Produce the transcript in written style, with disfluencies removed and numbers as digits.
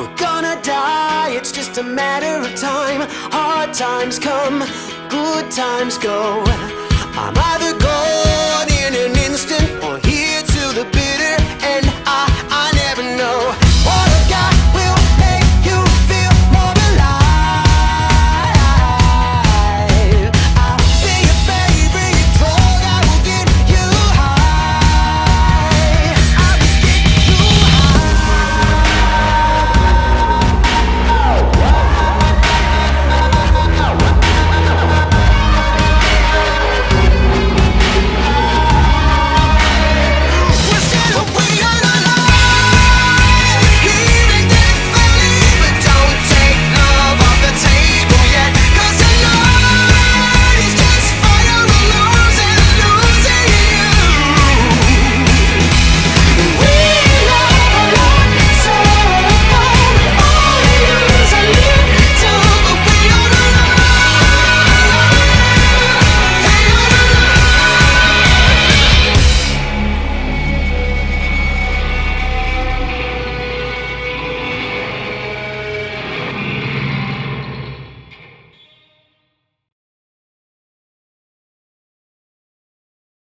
We're gonna die, it's just a matter of time. Hard times come, good times go. I'm either gold